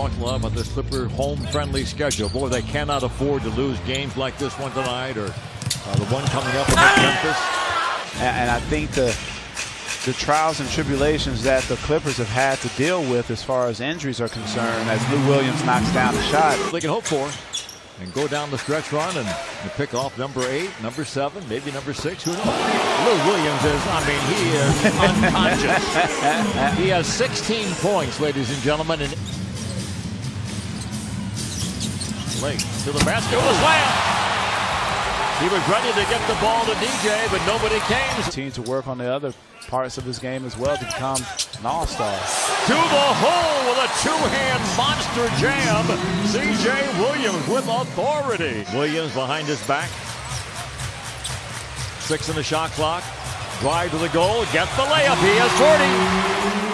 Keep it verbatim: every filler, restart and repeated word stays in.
talked a lot about this Clipper home-friendly schedule. Boy, they cannot afford to lose games like this one tonight, or uh, the one coming up against Memphis. And, and I think the the trials and tribulations that the Clippers have had to deal with as far as injuries are concerned, as Lou Williams knocks down the shot. They can hope for and go down the stretch run and, and pick off number eight, number seven, maybe number six. Who knows? Lou Williams is, I mean, he is unconscious. He has sixteen points, ladies and gentlemen. And Blake to the basket with a slam. He was ready to get the ball to D J, but nobody came. Continue to work on the other parts of his game as well to become an all-star. To the hole with a two-hand monster jam. C J Williams with authority. Williams behind his back. Six in the shot clock. Drive to the goal. Gets the layup. He has forty.